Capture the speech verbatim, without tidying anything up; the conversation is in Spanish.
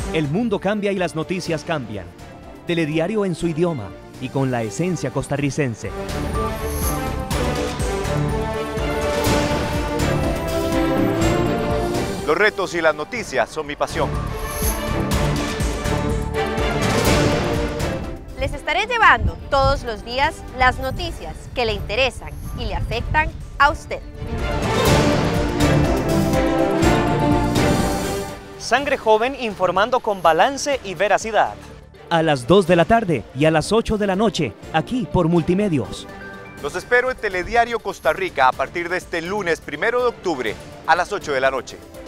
El mundo cambia y las noticias cambian. Telediario en su idioma y con la esencia costarricense. Los retos y las noticias son mi pasión. Les estaré llevando todos los días las noticias que le interesan y le afectan a usted. Sangre Joven informando con balance y veracidad. A las dos de la tarde y a las ocho de la noche, aquí por Multimedios. Los espero en Telediario Costa Rica a partir de este lunes primero de octubre a las ocho de la noche.